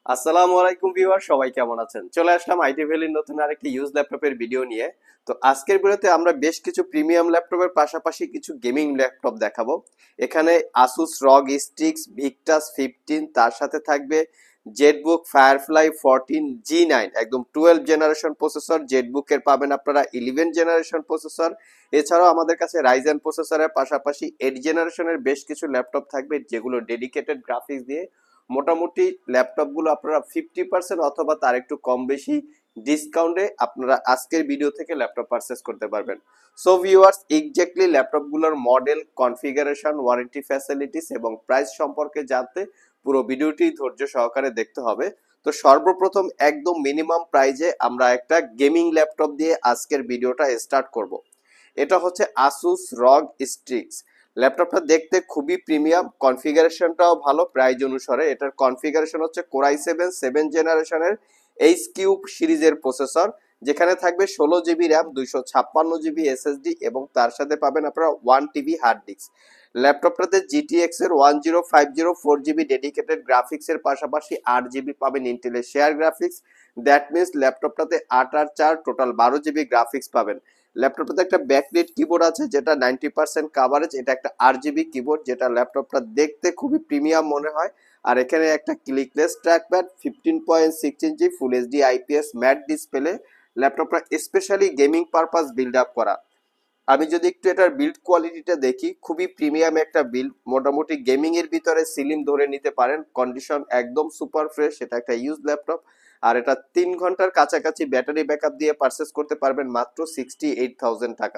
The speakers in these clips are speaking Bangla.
আসসালামু আলাইকুম ভিউয়ার, সবাই কেমন আছেন? চলে আসলাম আইটি ভ্যালির নতুন আরেকটি ইউজ ল্যাপটপের ভিডিও নিয়ে। তো আজকের ভিডিওতে আমরা বেশ কিছু প্রিমিয়াম ল্যাপটপের পাশাপাশি কিছু গেমিং ল্যাপটপ দেখাবো। এখানে আসুস রগ স্ট্রিক্স ভিক্টাস 15, তার সাথে থাকবে জেটবুক ফায়ারফ্লাই 14 G9, একদম 12 জেনারেশন প্রসেসর। জেটবুকের পাবেন আপনারা 11 জেনারেশন প্রসেসর। এছাড়াও আমাদের কাছে রাইজেন প্রসেসরের পাশাপাশি 8 জেনারেশনের বেশ কিছু ল্যাপটপ থাকবে, যেগুলো ডেডিকেটেড গ্রাফিক্স দিয়ে মোটামুটি ল্যাপটপগুলো আপনারা 50% অথবা তার একটু কম বেশি ডিসকাউন্টে আপনারা আজকের ভিডিও থেকে ল্যাপটপ পারচেস করতে পারবেন। সো ভিউয়ার্স, এক্স্যাক্টলি ল্যাপটপগুলোর মডেল, কনফিগারেশন, ওয়ারেন্টি ফ্যাসিলিটিস এবং প্রাইস সম্পর্কে জানতে পুরো ভিডিওটি ধৈর্য সহকারে দেখতে হবে। তো সর্বপ্রথম একদম মিনিমাম প্রাইজে আমরা একটা গেমিং ল্যাপটপ দিয়ে আজকের ভিডিওটা স্টার্ট করব। এটা হচ্ছে আসুস রগ স্ট্রিক্স। ল্যাপটপটা দেখতে খুবই প্রিমিয়াম, কনফিগারেশনটাও ভালো। প্রাইস অনুসারে এটার কনফিগারেশন হচ্ছে কোরাই 7 জেনারেশনের এইচ কিউব সিরিজের প্রসেসর, যেখানে থাকবে 16 জিবি র্যাম, 256 জিবি এসএসডি এবং তার সাথে পাবেন আপনারা 1 টিবি হার্ড ডিস্ক। ল্যাপটপটাতে জিটিএক্স এর 1050 4 জিবি ডেডিকেটেড গ্রাফিক্সের পাশাপাশি 8 জিবি পাবেন ইন্টেলের শেয়ার গ্রাফিক্স। দ্যাট মিনস ল্যাপটপটাতে 8 আর 4 টোটাল 12 জিবি গ্রাফিক্স পাবেন। ল্যাপটপটাতে একটা ব্যাকলিট কিবোর্ড আছে যেটা 90% কাভারেজ। এটা একটা 8 জিবি কিবোর্ড, যেটা ল্যাপটপটা দেখতে খুবই প্রিমিয়াম মনে হয়। আর এখানে একটা clickless trackpad, 15.6 inch full HD IPS matte display. ল্যাপটপটা specially gaming purpose build up করা। আমি যদি একটু এটার বিল্ড কোয়ালিটিটা দেখি, খুবই প্রিমিয়াম একটা বিল্ড। মোটামুটি গেমিং এর ভিতরে সিলিং ধরে নিতে পারেন, কন্ডিশন একদম সুপার ফ্রেশ। এটা একটা ইউজ ল্যাপটপ। আর এটা 3 ঘন্টার কাছাকাছি ব্যাটারি ব্যাকআপ দিয়ে পারচেস করতে পারবেন মাত্র 68,000 টাকা।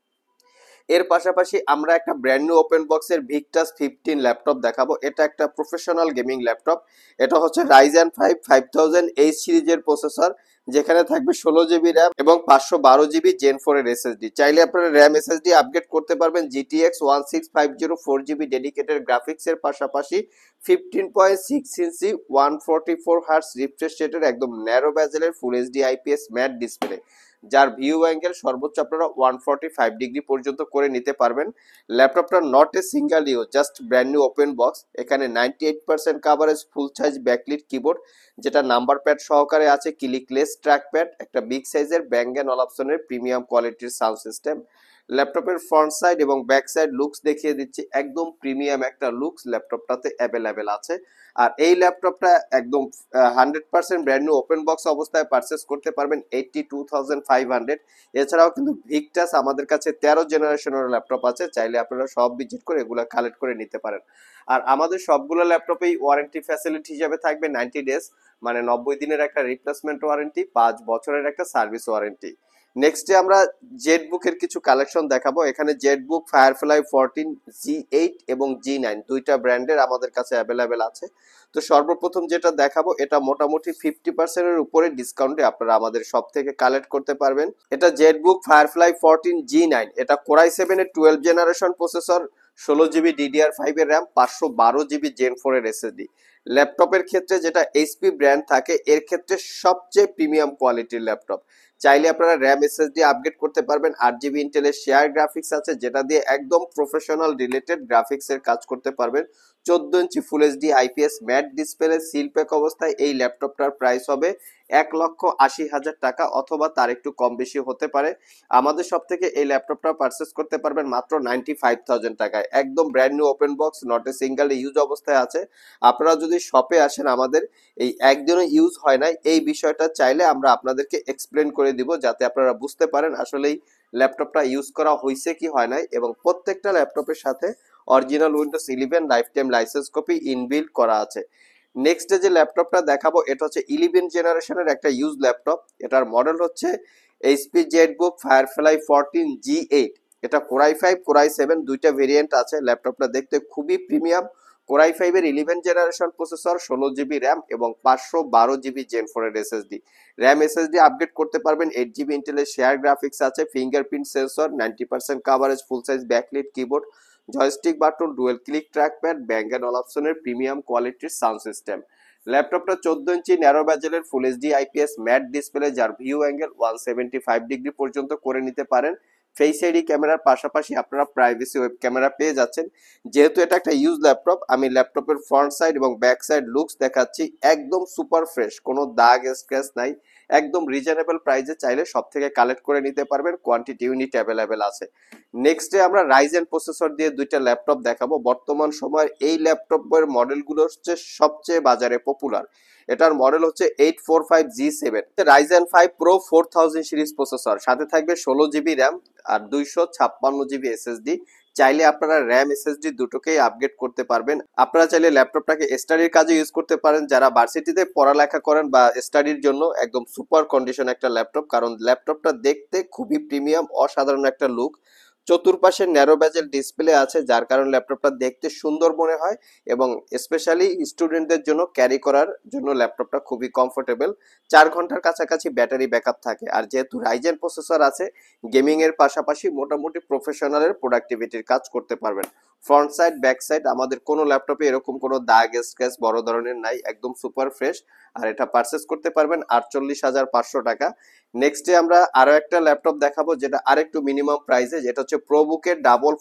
এর পাশাপাশি আমরা একটা ব্র্যান্ড নিউ ওপেন বক্সের ভিক্টাস 15 ল্যাপটপ দেখাবো। এটা একটা প্রফেশনাল গেমিং ল্যাপটপ। এটা হচ্ছে রাইজেন 5 5000H সিরিজের প্রসেসর, যেখানে থাকবে 16 জিবি র্যাম এবং 512 জিবি জেন 4 এর এসএসডি। চাইলে আপনারা র্যাম এসএসডি আপগ্রেড করতে পারবেন জিটিএক্স 1650 4 জিবি ডেডিকেটেড গ্রাফিক্স এর পাশাপাশি 15.6 ইঞ্চি 144 হার্টস রিফ্রেশ রেটের একদম ন্যারো ব্যাজেলের full HD IPS matte display, যার ভিউ অ্যাঙ্গেল সর্বোচ্চ আপনারা 145 ডিগ্রি পর্যন্ত করে নিতে পারবেন। ল্যাপটপটা not a single use, just brand new open box. এখানে 98% coverage full size backlit keyboard, যেটা নাম্বার প্যাড সহকারে আছে, ক্লিকলেস ট্র্যাক প্যাড, একটা বিগ সাইজের ব্যাং অ্যান্ড অলাপসনের প্রিমিয়াম কোয়ালিটির সাউন্ড সিস্টেম। ল্যাপটপের ফ্রন্ট সাইড এবং ব্যাক সাইড লুকস দেখিয়ে দিচ্ছি, একদম প্রিমিয়াম একটা লুকস ল্যাপটপটাতে অ্যাভেলেবেল আছে। আর এই ল্যাপটপটা একদম 100% ব্র্যান্ড নিউ ওপেন বক্স অবস্থায় পারচেস করতে পারবেন 82,500। এছাড়াও কিন্তু ভিক্টাস আমাদের কাছে 13 জেনারেশনের ল্যাপটপ আছে, চাইলে আপনারা সব ভিজিট করে এগুলো কালেক্ট করে নিতে পারেন। আর আমাদের সবগুলো ল্যাপটপেই ওয়ারেন্টি ফ্যাসিলিটি হিসাবে থাকবে 90 ডেজ, মানে 90 দিনের একটা রিপ্লেসমেন্ট ওয়ারেন্টি, 5 বছরের একটা সার্ভিস ওয়ারেন্টি। নেক্সটে আমরা জেটবুকের কিছু কালেকশন দেখাবো। এখানে জেটবুক ফায়ারফ্লাই 14 G8 এবং G9 দুইটা ব্র্যান্ডের আমাদের কাছে অ্যাভেলেবেল আছে। তো সর্বপ্রথম যেটা দেখাবো, এটা মোটামুটি 50% এর উপরে ডিসকাউন্টে আপনারা আমাদের সব থেকে কালেক্ট করতে পারবেন। এটা জেটবুক ফায়ারফ্লাই 14 G9। এটা কোরাই 7 এর 12 জেনারেশন প্রসেসর, 16 জিবি DDR5 এর র্যাম, 512 জিবি জেন 4 এর এসএসডি। ল্যাপটপের ক্ষেত্রে যেটা এইচপি ব্র্যান্ড থাকে, এর ক্ষেত্রে সবচেয়ে প্রিমিয়াম কোয়ালিটির ল্যাপটপ। চাইলে আপনারা র্যাম এসএসডি আপগ্রেড করতে পারবেন। 8 জিবি ইন্টেলের শেয়ার গ্রাফিক্স আছে, যেটা দিয়ে একদম প্রফেশনাল রিলেটেড গ্রাফিক্স এর কাজ করতে পারবেন। 14 inch full HD IPS matte display seal pack অবস্থায় এই ল্যাপটপটার প্রাইস হবে 1,80,000 টাকা, অথবা তার একটু কম বেশি হতে পারে। আমাদের সব থেকে এই ল্যাপটপটা পারচেস করতে পারবেন মাত্র 95,000 টাকায়, একদম brand new open box, not a single use অবস্থায় আছে। আপনারা যদি শপে আসেন, আমাদের এই একদিনও ইউজ হয় না, এই বিষয়টা চাইলে আমরা আপনাদেরকে এক্সপ্লেন করে দিব, যাতে আপনারা বুঝতে পারেন আসলেই ল্যাপটপটা ইউজ করা হয়েছে কি হয় নাই। এবং প্রত্যেকটা ল্যাপটপের সাথে original Windows 11 life time license copy inbuilt করা আছে। নেক্সট যে ল্যাপটপটা দেখাবো, এটা হচ্ছে 11 জেনারেশনের একটা ইউজ ল্যাপটপ। এটার মডেল হচ্ছে এইচপি জেটবুক ফায়ারফ্লাই 14 G8। এটা কোরাই 5 কোরাই 7 দুইটা ভেরিয়েন্ট আছে। ল্যাপটপটা দেখতে খুবই প্রিমিয়াম। কোরাই 5 এর 11 জেনারেশন প্রসেসর, 16 জিবি র্যাম এবং 512 জিবি জেন 4 এর এসএসডি। র্যাম এসএসডি আপগ্রেড করতে পারবেন। 8 জিবি ইন্টেলের শেয়ার গ্রাফিক্স আছে, fingerprint sensor, 90% coverage, full size backlit keyboard, joystick button, dual click trackpad, Bang and অলাপসনের প্রিমিয়াম কোয়ালিটির সাউন্ড সিস্টেম। ল্যাপটপটা 14 ইঞ্চি ন্যারো ব্যাজেলের full HD IPS matte display, যার ভিউ অ্যাঙ্গেল 175 ডিগ্রি পর্যন্ত করে নিতে পারেন। ফেস আইডি ক্যামেরার পাশাপাশি আপনারা প্রাইভেসি ওয়েব ক্যামেরা পেয়ে যাচ্ছেন। যেহেতু এটা একটা ইউজ ল্যাপটপ, আমি ল্যাপটপের ফ্রন্ট সাইড এবং ব্যাক সাইড লুকস দেখাচ্ছি, একদম সুপার ফ্রেশ, কোনো দাগ স্ক্র্যাচ নাই, একদম রিজনেবল প্রাইসে চাইলে সব থেকে কালেক্ট করে নিতে পারবেন, কোয়ান্টিটি ইউনিট অ্যাভেলেবেল আছে। নেক্সটে আমরা রাইজেন প্রসেসর দিয়ে দুইটা ল্যাপটপ দেখাবো। বর্তমান সময়ের এই ল্যাপটপের মডেলগুলো হচ্ছে সবচেয়ে বাজারে পপুলার। এটার মডেল হচ্ছে 845G7, Ryzen 5 pro 4000 series processor, সাথে থাকবে 16 জিবি র্যাম আর 256 জিবি এসএসডি। চাইলে আপনারা র্যাম এসএসডি দুটোকেই আপগ্রেড করতে পারবেন। আপনারা চাইলে ল্যাপটপটাকে স্টাডির কাজে ইউজ করতে পারেন, যারা ভার্সিটিতে পড়ালেখা করেন বা স্টাডির জন্য একদম সুপার কন্ডিশন একটা ল্যাপটপ, কারণ ল্যাপটপটা দেখতে খুবই প্রিমিয়াম, অসাধারণ একটা লুক। চতুর্পাশে ন্যারো ব্যাজেল ডিসপ্লে আছে, যার কারণে ল্যাপটপটা দেখতে সুন্দর মনে হয় এবং স্পেশালি স্টুডেন্টদের জন্য ক্যারি করার জন্য ল্যাপটপটা খুবই কমফোর্টেবল। 4 ঘন্টার কাছাকাছি ব্যাটারি ব্যাকআপ থাকে। আর যেহেতু রাইজেন প্রসেসর আছে, গেমিং এর পাশাপাশি মোটামুটি প্রফেশনালের প্রোডাক্টিভিটির কাজ করতে পারবেন। ফ্রন্ট সাইড ব্যাক সাইড আমাদের কোনো ল্যাপটপে এরকম কোনো দাগ স্ক্র্যাচ বড় ধরনের নাই, একদম সুপার ফ্রেশ। আর এটা পারচেস করতে পারবেন 48,500 টাকা। নেক্সটে আমরা আরো একটা ল্যাপটপ দেখাবো, যেটা আরেকটু মিনিমাম প্রাইসে, যেটা হচ্ছে প্রোবুকের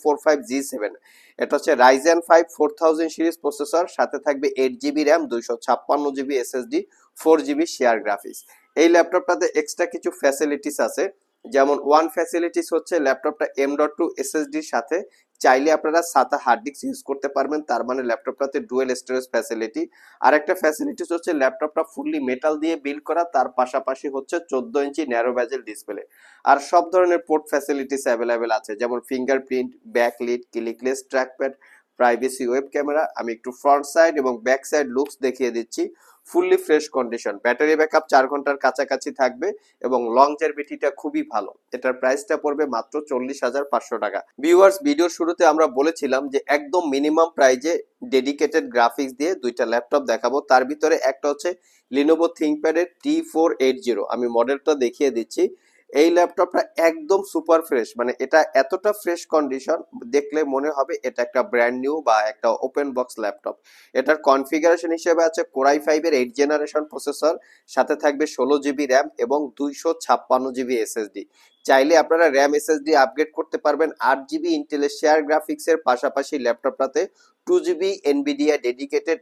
445G7। এটা হচ্ছে রাইজেন 5 4000 সিরিজ প্রসেসর, সাথে থাকবে 8 GB RAM, 256 GB SSD, 4 GB shared graphics. এই ল্যাপটপটাতে এক্সট্রা কিছু ফ্যাসিলিটিস আছে। যেমন ওয়ান ফ্যাসিলিটিস হচ্ছে ল্যাপটপটা M.2 এসএসডির সাথে চাইলে আপনারা সাতা হার্ড ডিস্ক ইউজ করতে পারবেন, তার মানে ল্যাপটপটাতে ডুয়েল স্টোরেজ ফ্যাসিলিটি। আর একটা ফ্যাসিলিটিস হচ্ছে ল্যাপটপটা ফুললি মেটাল দিয়ে বিল্ড করা, তার পাশাপাশি হচ্ছে 14 ইঞ্চি ন্যারো ব্যাজেল ডিসপ্লে। আর সব ধরনের পোর্ট ফ্যাসিলিটিস অ্যাভেলেবেল আছে, যেমন fingerprint, backlit, clickless trackpad, privacy web camera. আমি একটু ফ্রন্ট সাইড এবং ব্যাক সাইড লুকস দেখিয়ে দিচ্ছি। Fully fresh condition, battery backup 4 ঘন্টার কাছাকাছি থাকবে এবং লংজেভিটিটা খুবই ভালো। এটার প্রাইসটা পড়বে মাত্র 40,500 টাকা। ভিউয়ার্স, ভিডিওর শুরুতে আমরা বলেছিলাম যে একদম মিনিমাম প্রাইজে ডেডিকেটেড গ্রাফিক্স দিয়ে দুইটা ল্যাপটপ দেখাবো। তার ভিতরে একটা হচ্ছে লিনোভো থিংকপ্যাডের T480, আমি মডেলটা দেখিয়ে দিচ্ছি। এই ল্যাপটপটা একদম সুপার ফ্রেশ, মানে এটা এতটা ফ্রেশ কন্ডিশন, দেখলে মনে হবে এটা একটা ব্র্যান্ড নিউ বা একটা ওপেন বক্স ল্যাপটপ। এটার কনফিগারেশন হিসেবে আছে কোরাই 5 এর 8 জেনারেশন প্রসেসর, সাথে থাকবে 16 জিবি র্যাম এবং 256 জিবি এসএসডি। চাইলে আপনারা র্যাম এসএসডি আপগ্রেড করতে পারবেন। 8 জিবি ইন্টেলের শেয়ার গ্রাফিক্স এর পাশাপাশি ল্যাপটপটাতে 2 জিবি এনভিডিয়া ডেডিকেটেড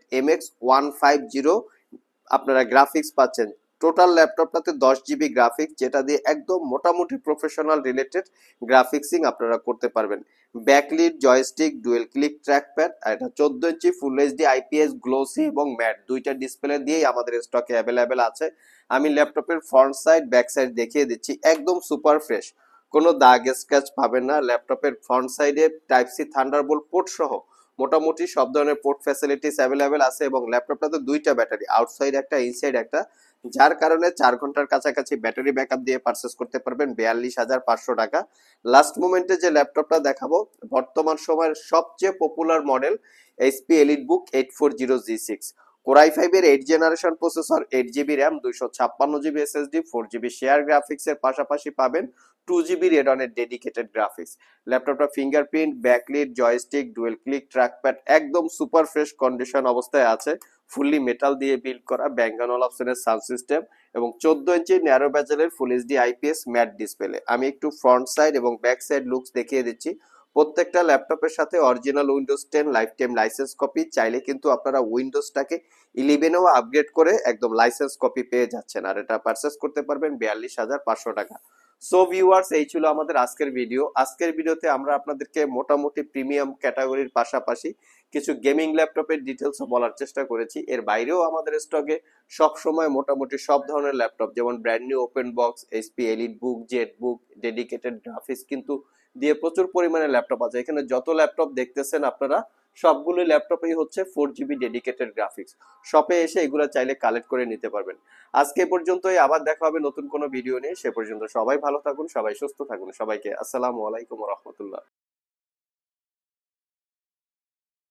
MX150 আপনারা গ্রাফিক্স পাচ্ছেন। টোটাল ল্যাপটপটাতে 10 জিবি গ্রাফিক্স, যেটা দিয়ে একদম মোটামুটি প্রফেশনাল রিলেটেড গ্রাফিক্সিং আপনারা করতে পারবেন। Backlit, joystick, dual click trackpad, আর এটা 14 inch full HD IPS glossy এবং ম্যাট দুইটা ডিসপ্লে দিয়েই আমাদের স্টকে অ্যাভেলেবেল আছে। আমি ল্যাপটপের ফ্রন্ট সাইড ব্যাক সাইড দেখিয়ে দিচ্ছি, একদম সুপার ফ্রেশ, কোনো দাগ স্ক্র্যাচ পাবেন না। ল্যাপটপের ফ্রন্ট সাইডে টাইপ সি থান্ডারবোল্ট পোর্ট সহ মোটামুটি সব ধরনের পোর্ট ফ্যাসিলিটিস অ্যাভেলেবেল আছে এবং ল্যাপটপটাতে দুইটা ব্যাটারি, আউটসাইড একটা, ইনসাইড একটা, যার কারণে 4 ঘন্টার কাছাকাছি ব্যাটারি ব্যাকআপ দিয়ে পারচেস করতে পারবেন 42,500 টাকা। লাস্ট মোমেন্টে যে ল্যাপটপটা দেখাবো, বর্তমান সময়ের সবচেয়ে popular model HP EliteBook 840G6, core i 5 এর 8 generation processor, 8 GB RAM, 256 GB SSD, 4 GB shared graphics এর পাশাপাশি পাবেন 2 জিবি রেডনের ডেডিকেটেড গ্রাফিক্স। ল্যাপটপটা fingerprint, backlit, joystick, dual click trackpad একদম সুপার ফ্রেশ কন্ডিশন অবস্থায় আছে। ফুললি মেটাল দিয়ে বিল্ড করা, ব্যাঙ্গান অপশনের সাউন্ড সিস্টেম এবং 14 ইঞ্চি ন্যারো ব্যাজেলের full HD IPS matte display. আমি একটু ফ্রন্ট সাইড এবং ব্যাক সাইড লুকস দেখিয়ে দিচ্ছি। প্রত্যেকটা ল্যাপটপের সাথে original Windows 10 life time license copy, চাইলে কিন্তু আপনারা উইন্ডোজটাকে 11এও আপগ্রেড করে একদম লাইসেন্স কপি পেয়ে যাচ্ছেন। আর এটা পারচেস করতে পারবেন 42,500 টাকা। সো ভিউয়ার্স, এই ছিল আমাদের আজকের ভিডিও। আজকের ভিডিওতে আমরা আপনাদেরকে মোটামুটি প্রিমিয়াম ক্যাটাগরির পাশাপাশি কিছু গেমিং ল্যাপটপের ডিটেলসও বলার চেষ্টা করেছি। এর বাইরেও আমাদের স্টকে সব সময় মোটামুটি সব ধরনের ল্যাপটপ, যেমন brand new open box, HP EliteBook, ZBook, dedicated graphics কিন্তু দিয়ে প্রচুর পরিমাণে ল্যাপটপ আছে। এখানে যত ল্যাপটপ দেখতেছেন আপনারা, সবগুলো ল্যাপটপেই হচ্ছে 4 জিবি ডেডিকেটেড গ্রাফিক্স। শপে এসে এগুলো চাইলে কালেক্ট করে নিতে পারবেন। আজকে পর্যন্তই, আবার দেখা হবে নতুন কোনো ভিডিও নিয়ে। সে পর্যন্ত সবাই ভালো থাকুন, সবাই সুস্থ থাকুন। সবাইকে আসসালামু আলাইকুম ওয়া রাহমাতুল্লাহ।